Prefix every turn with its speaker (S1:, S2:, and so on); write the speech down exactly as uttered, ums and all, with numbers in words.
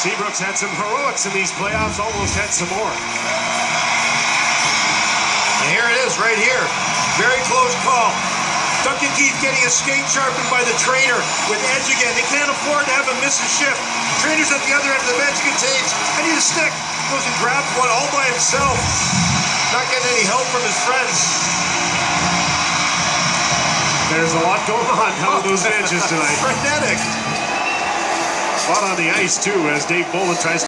S1: Seabrook's had some heroics in these playoffs, almost had some more.
S2: And here it is, right here. Very close call. Duncan Keith getting his skate sharpened by the trainer with edge again. They can't afford to have him miss a shift. Trainer's at the other end of the bench, gets aids. I need a stick. Goes and grabs one all by himself. Not getting any help from his friends.
S1: There's a lot going on down those benches tonight.
S2: Frenetic.
S1: A lot on the ice, too, as Dave Bolin tries to